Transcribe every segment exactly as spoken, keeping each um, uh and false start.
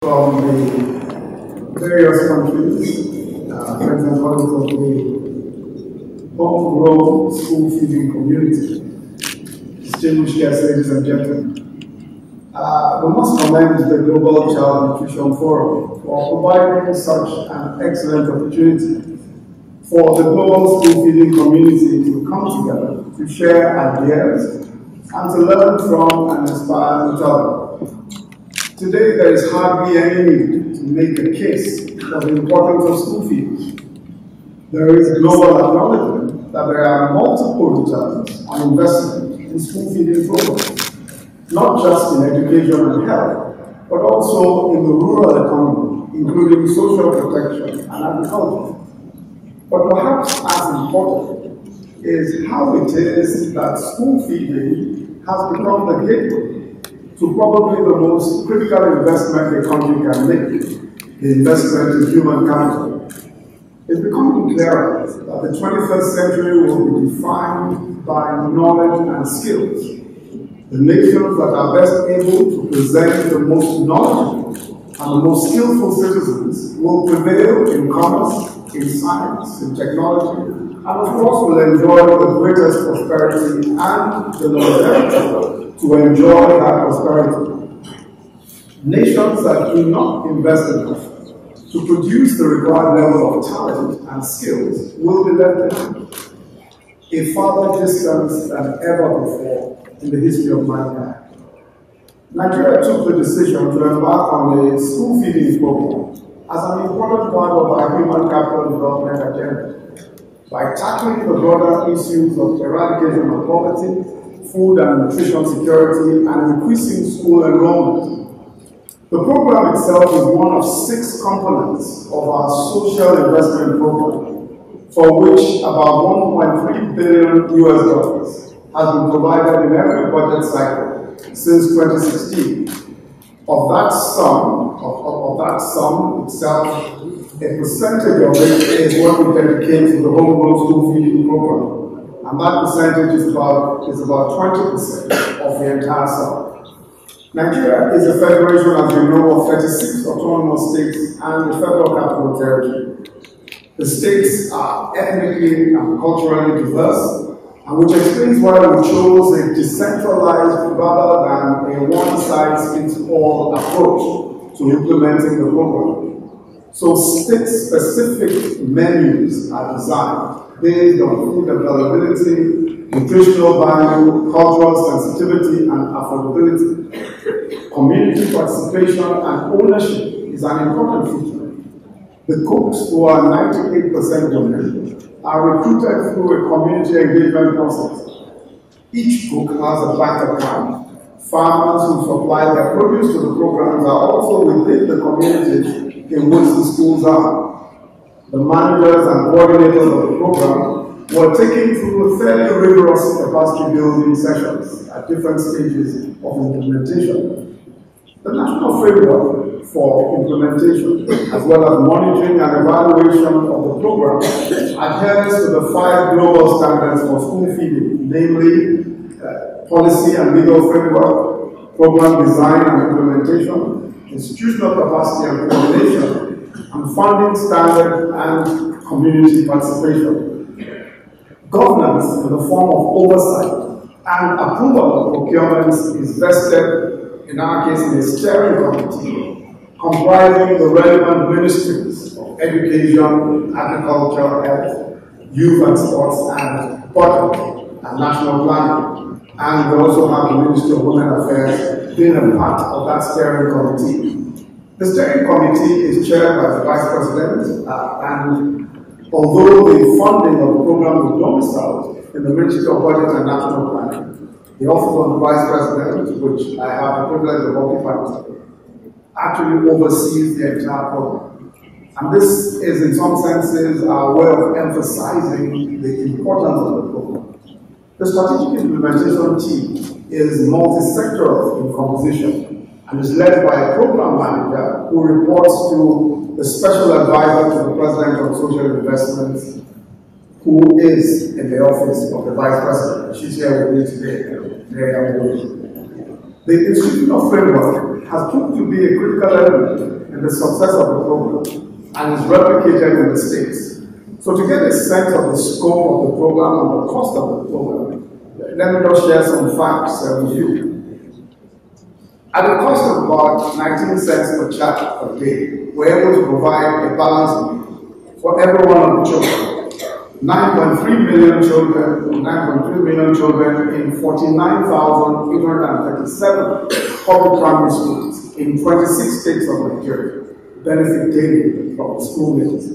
from the various countries, uh, for example, of the homegrown school feeding community. Distinguished guests, ladies and gentlemen, uh, we must commend the Global Child Nutrition Forum for providing such an excellent opportunity for the global school feeding community to come together, to share ideas, and to learn from and inspire each other. Today, there is hardly any need to make a case for the importance of school feeding. There is global acknowledgement that there are multiple returns on investment in school feeding programs, not just in education and health, but also in the rural economy, including social protection and agriculture. But perhaps as important is how it is that school feeding has become the gateway to probably the most critical investment a country can make, the investment in human capital. It's becoming clearer that the twenty-first century will be defined by knowledge and skills. The nations that are best able to present the most knowledgeable and the most skillful citizens will prevail in commerce, in science, in technology, and of course will enjoy the greatest prosperity and the longevity to enjoy that prosperity. Nations that do not invest enough to produce the required level of talent and skills will be left behind, a farther distance than ever before in the history of mankind. Nigeria took the decision to embark on a school feeding program as an important part of our human capital development agenda, by tackling the broader issues of eradication of poverty, food and nutrition security, and increasing school enrollment. The program itself is one of six components of our social investment program, for which about one point three billion U S dollars has been provided in every budget cycle since twenty sixteen. Of that sum, of, of, of that sum itself, a percentage of it is what we dedicate to the homegrown school feeding program. And that percentage is about, is about twenty percent of the entire sum. Nigeria is a federation, as you know, of thirty-six autonomous states and the federal capital territory. The states are ethnically and culturally diverse, and which explains why we chose a decentralized rather than a one-size-fits-all approach to implementing the program. So state-specific menus are designed based on food availability, nutritional value, cultural sensitivity, and affordability. Community participation and ownership is an important feature. The cooks, who are ninety-eight percent women, are recruited through a community engagement process. Each cook has a bank account. Farmers who supply their produce to the programs are also within the communities in which the schools are. The managers and coordinators of the program were taken through fairly rigorous capacity building sessions at different stages of implementation. The national framework for implementation, as well as monitoring and evaluation of the program, adheres to the five global standards for school feeding, namely uh, policy and legal framework, program design and implementation, institutional capacity and coordination, and funding standard and community participation. Governance in the form of oversight and approval of procurements is vested, in our case, in a steering committee comprising the relevant ministries of education, agriculture, health, youth and sports, and budget and national planning. And we also have the Ministry of Women Affairs being a part of that steering committee. The steering committee is chaired by the Vice President, uh, and although the funding of the program is domiciled in the Ministry of Budget and National Planning, the Office of the Vice President, which I have the privilege of occupying, actually oversees the entire program. And this is, in some senses, our way of emphasizing the importance of the program. The strategic implementation team is multi-sectoral in composition and is led by a program manager who reports to the special advisor to the President of Social Investments, who is in the office of the Vice President. She's here with me today. The institutional framework has proved to be a critical element in the success of the program and is replicated in the states. So to get a sense of the scope of the program and the cost of the program, let me just share some facts uh, with you. At the cost of about nineteen cents per child per day, we're able to provide a balanced meal for every one of the children. nine point three million children, nine point three million children in forty-nine thousand eight hundred thirty-seven public primary schools in twenty-six states of Nigeria benefit daily from school meals.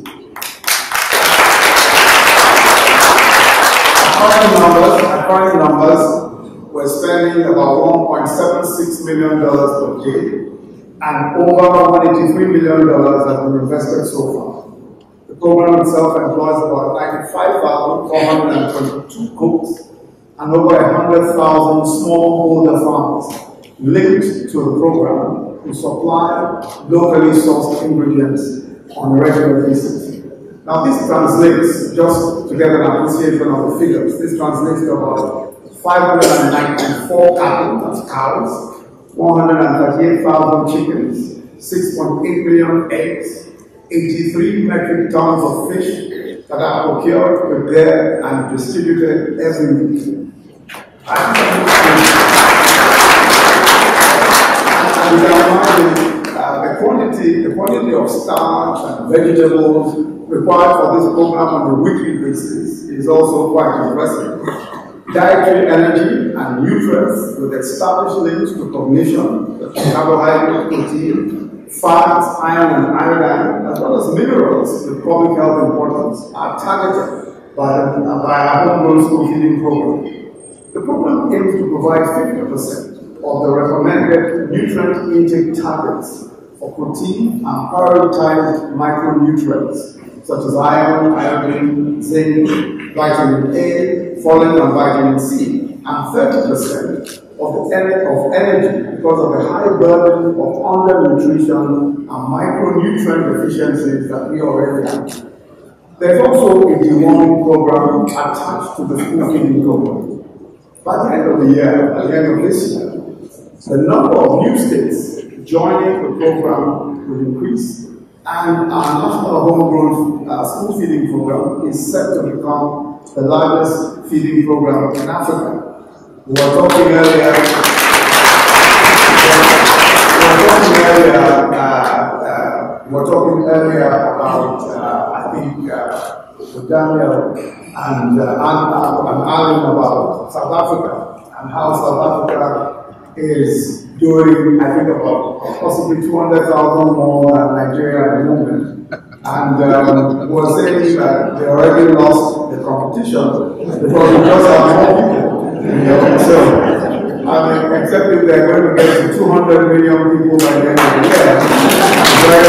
According numbers, according numbers, we're spending about one point seven six million dollars per day, and over one hundred eighty-three million dollars has been invested so far. The program itself employs about ninety-five thousand four hundred twenty-two cooks and over one hundred thousand smallholder farmers linked to the program to supply locally sourced ingredients on a regular basis. Now this translates, just to get an appreciation of the figures, this translates to about five hundred ninety-four cattle, that's cows, one hundred thirty-eight thousand chickens, six point eight million eggs, eighty-three metric tons of fish that are procured, prepared, and distributed every week. And you can imagine uh, the quantity, the quantity of starch and vegetables required for this program on a weekly basis is also quite impressive. Dietary energy and nutrients with established links to cognition, carbohydrate, protein, fats, iron, and iodine, as well as minerals with public health importance, are targeted by, the, by our homegrown school feeding program. The program aims to provide fifty percent of the recommended nutrient intake targets for protein and prioritized micronutrients such as iron, iodine, zinc, vitamin A, folate, and vitamin C, and thirty percent of the of energy because of the high burden of undernutrition and micronutrient deficiencies that we already have. There's also a deworming program attached to the school feeding program. By the end of the year, at the end of this year, the number of new states joining the program will increase, and our national homegrown uh, school feeding program is set to become the largest feeding program in Africa. We were talking earlier, we were talking earlier, uh, uh, we were talking earlier about, uh, I think, uh, with Daniel and, uh, and, and Alan about South Africa and how South Africa is doing, I think, about possibly two hundred thousand more than Nigeria at the moment. And um, we're saying that they already lost the competition because we just have more people. You know? So, I mean, except if they're going to get to two hundred million people by the end of the year, it's very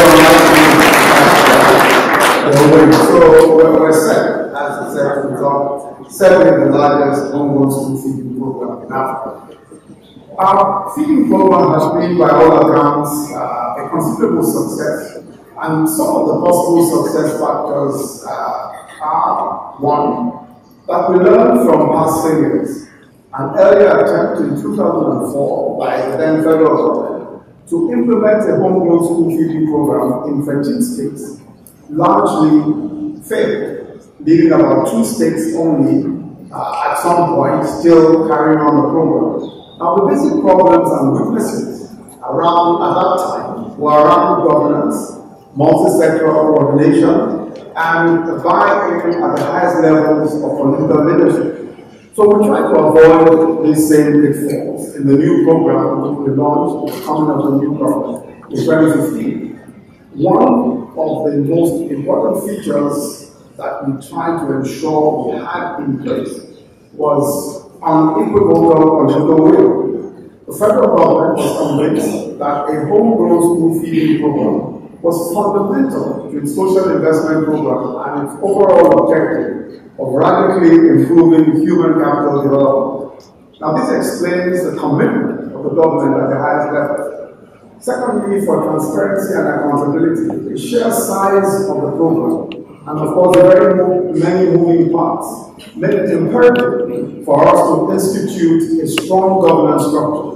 unlikely. So we're, we're set, as I said, to become certainly the largest homegrown school feeding program in Africa. Our feeding program has been, by all accounts, uh, a considerable success, and some of the possible success factors uh, are: one, that we learned from past failures. An earlier attempt in two thousand four by the then federal government to implement a homegrown school feeding program in thirteen states largely failed, leaving about two states only uh, at some point still carrying on the program. Now, the basic problems and weaknesses around at that time were around governance, multi-sectoral coordination, and buy-in at the highest levels of political leadership. So we try to avoid these same pitfalls in the new program which we launched at the coming of the new government in twenty fifteen. One of the most important features that we tried to ensure we had in place was unequivocal political will. The federal government was convinced that a homegrown school feeding program was fundamental to its social investment program and its overall objective of radically improving human capital development. Now, this explains the commitment of the government at the highest level. Secondly, for transparency and accountability, the sheer size of the program and, of course, the very mo many moving parts made it imperative for us to institute a strong governance structure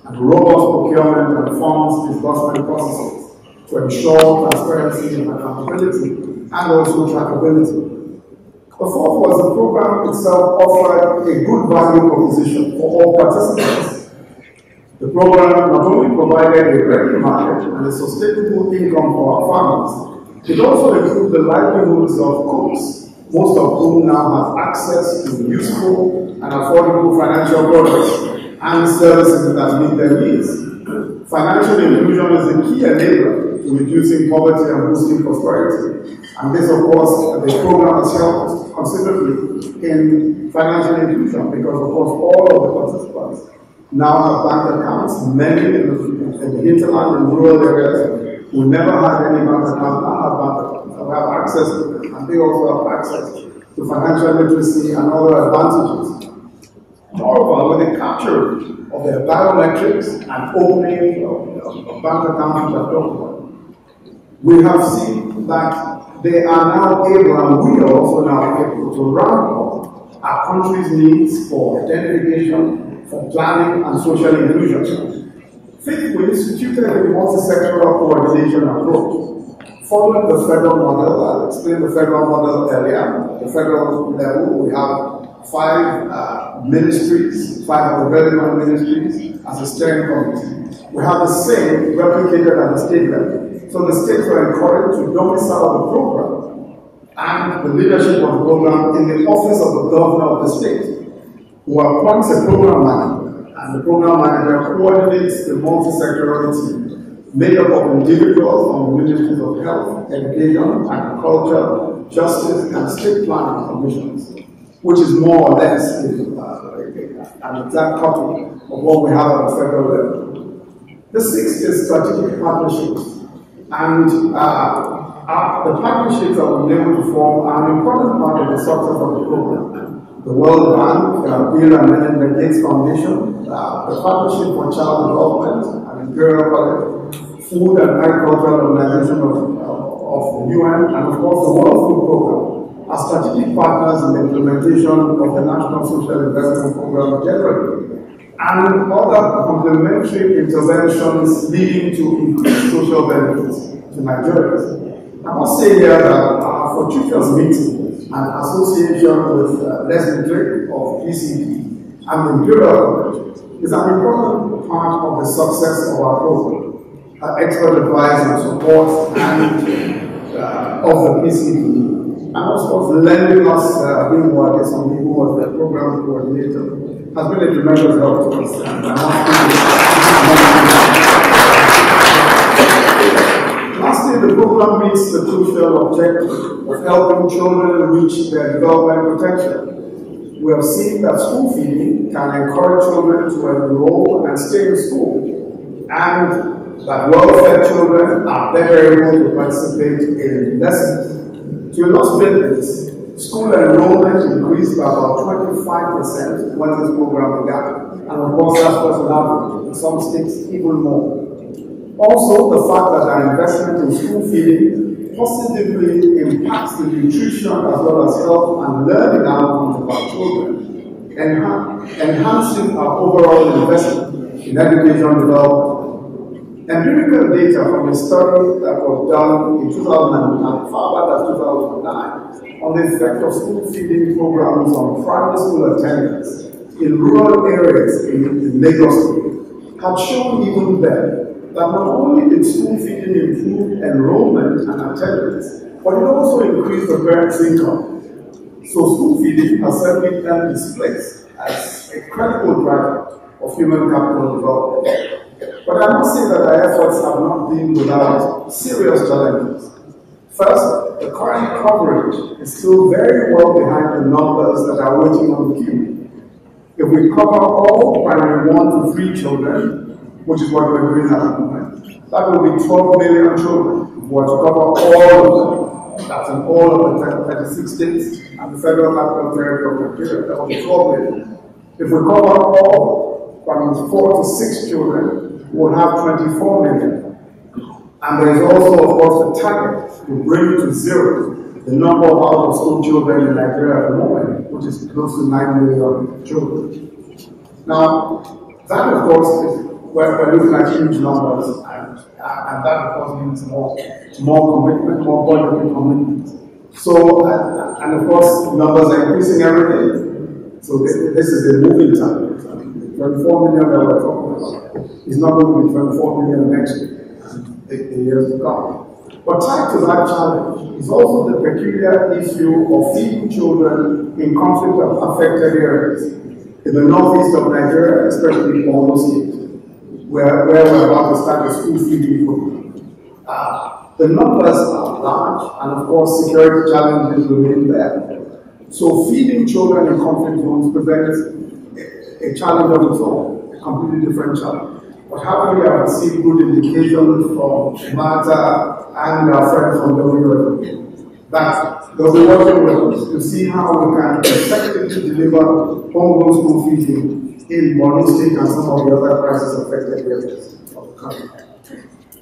and robust procurement and funds disbursement processes to ensure transparency and accountability and also trackability. The fourth was the program itself offered a good value proposition for all participants. The program not only provided a revenue market and a sustainable income for our farmers, it also improved the livelihoods of cooks, most of whom now have access to useful and affordable financial products and services that meet their needs. Financial inclusion is a key enabler to reducing poverty and boosting prosperity. And this, of course, the program has helped considerably in financial inclusion because, of course, all of the participants now have bank accounts. Many in the, in the hinterland and rural areas who never had any bank account now have bank accounts and have access to them. And they also have access to financial literacy and other advantages. Moreover, with the capture of their biometrics and opening of, of bank accounts which I've talked about, we have seen that they are now able, and we are also now able, to ramp up our country's needs for identification, for planning, and social inclusion. Fifth, we instituted a multi-sectoral coordination approach. Following the federal model, I'll explain the federal model earlier. The federal level, we have five uh, ministries, five of the relevant ministries as a steering committee. We have the same replicated at the state level. So the states were encouraged to domicile the program and the leadership of the program in the office of the governor of the state, who appoints a program manager, and the program manager coordinates the multi-sectoral team made up of individuals from the ministries of health, education, agriculture, justice, and state planning commissions, which is more or less uh, an exact copy of what we have at the federal level. The sixth is strategic partnerships. And uh, uh, the partnerships that we've been able to form are an important part of the success of the program. The World Bank, uh, Bill and Melinda Gates Foundation, uh, the Partnership for Child Development, and Imperial College, Food and Agricultural Organization of, uh, of the U N, and of course the World Food Program are strategic partners in the implementation of the National Social Investment Program generally, and other complementary interventions leading to increased social benefits to Nigerians. I must say here that our fortuitous meeting and association with uh, Leslie Drake of P C P and the Imperial College is an important part of the success of our program. Our expert advice and support and uh, of the P C P, and also lending us uh, being what is on who was the program coordinator, has been a tremendous help to us. And I Lastly, the program meets the crucial objective of helping children reach their development potential. We have seen that school feeding can encourage children to enroll and stay in school, and that well-fed children are better able to participate in lessons. To illustrate this, school enrollment increased by about twenty-five percent when this program began, and of course that's just an average, in some states even more. Also, the fact that our investment in school feeding positively impacts the nutrition as well as health and learning outcomes of our children, enha enhancing our overall investment in education development. Empirical data from a study that was done in two thousand nine, far back as two thousand nine, on the effect of school feeding programs on primary school attendance in rural areas in, in Lagos State had shown even then that not only did school feeding improve enrollment and attendance, but it also increased the parents' income. So school feeding has certainly earned its place as a critical driver of human capital development. But I must say that our efforts have not been without serious challenges. First, the current coverage is still very well behind the numbers that are waiting on the queue. If we cover all primary one to three children, which is what we're doing at the moment, that will be twelve million children. If we were to cover all of them, that's in all of the thirty-six states and the Federal Capital Territory of Nigeria, that will be twelve million. If we cover all from four to six children, we'll have twenty-four million. And there is also, of course, a target to bring to zero the number of out-of-school children in Nigeria at the moment, which is close to nine million children. Now, that, of course, is we're, we're looking at huge numbers, and, and that of course means more, more commitment, more budgetary commitment. So, and, and of course, numbers are increasing every day. So this, this is a moving target. twenty-four million that we're talking about is not going to be twenty-four million next year and the, the years to come. But tied to that challenge is also the peculiar issue of feeding children in conflict-affected areas. In the northeast of Nigeria, especially Borno State, where, where we're about to start a school feeding program. Uh, the numbers are large, and of course, security challenges remain there. So feeding children in conflict zones presents a, a challenge of its own, a completely different challenge. But happily, I have seen good indications from Martha and our friends from W F that they'll be working with us to see how we can effectively deliver homegrown school feeding in Borno State and some of the other crisis-affected areas of the country.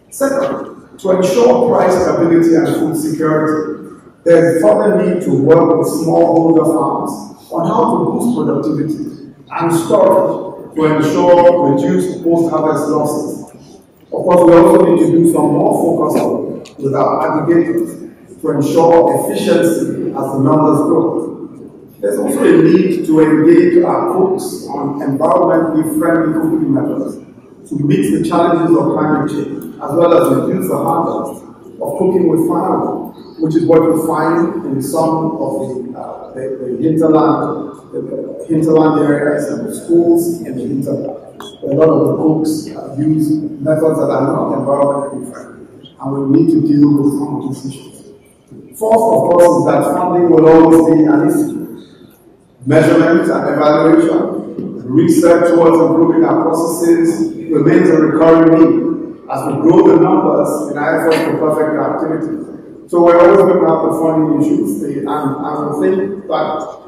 Second, to ensure price stability and food security, there is further need to work with smallholder farms on how to boost productivity and storage to ensure reduced post-harvest losses. Of course, we also need to do some more focus on with our aggregators to ensure efficiency as the numbers grow. There's also a need to engage our cooks on environmentally friendly cooking methods to meet the challenges of climate change, as well as reduce the hazards of cooking with firewood, which is what you find in some of the, uh, the, the hinterland, the, the hinterland areas and the schools in the hinterland. A lot of the cooks uh, use methods that are not environmentally friendly, and we need to deal with some of these issues. Fourth, of course, is that funding will always be an issue. Measurement and evaluation, research towards improving our processes remains a recurring need as we grow the numbers in our efforts to perfect our activities. So we're always going to have the funding issues, and I would think that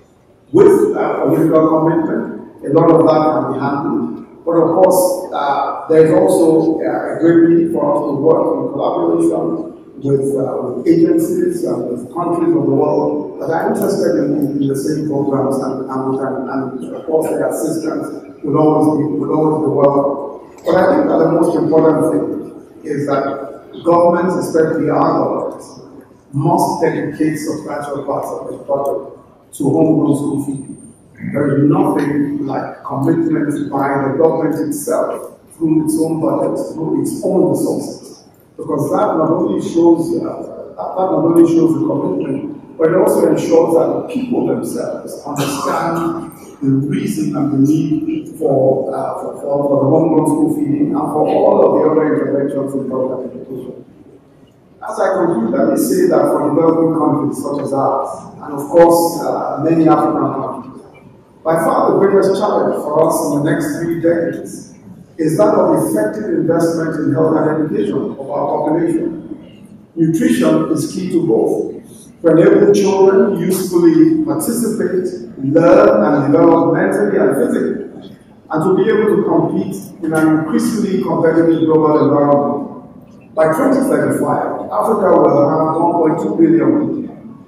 with uh, political commitment, a lot of that can be handled. But of course, uh, there's also uh, a great need for us to work in collaboration with, uh, with agencies and with countries of the world that are interested in, in the same programs, and, and, and, and of course their assistance will always be, will always be welcome. But I think that the most important thing is that governments, especially our governments, must dedicate substantial parts of the budget to homegrown school feeding. There is nothing like commitment by the government itself through its own budget, through its own resources. Because that not only shows uh, that not only shows the commitment, but it also ensures that the people themselves understand the reason and the need for uh, for, for, for the homegrown school feeding and for all of the other interventions in public education. As I conclude, let me say that for developing countries such as ours, and of course uh, many African countries, by far the greatest challenge for us in the next three decades is that of effective investment in health and education of our population. Nutrition is key to both. To enable children usefully participate, learn, and develop mentally and physically, and to be able to compete in an increasingly competitive global environment. By twenty thirty-five, Africa will have one point two billion people.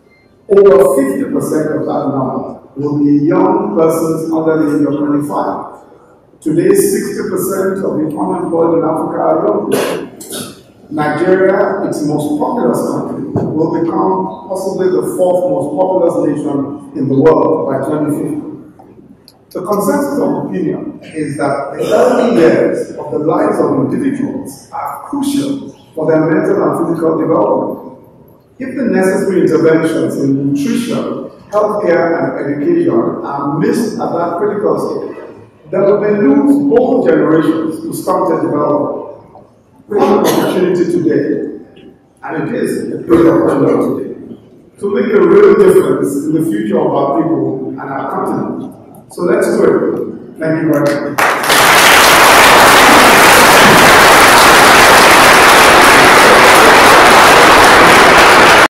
Over fifty percent of that number will be young persons under the age of twenty-five. Today, sixty percent of the unemployed in Africa are young people. Nigeria, its most populous country, will become possibly the fourth most populous nation in the world by twenty fifty. The consensus of opinion is that the early years of the lives of individuals are crucial for their mental and physical development. If the necessary interventions in nutrition, healthcare, and education are missed at that critical stage, then we may lose whole generations to stunted development. We have an opportunity today, and it is a great opportunity today, to make a real difference in the future of our people and our continent. So let's do it. Thank you very much.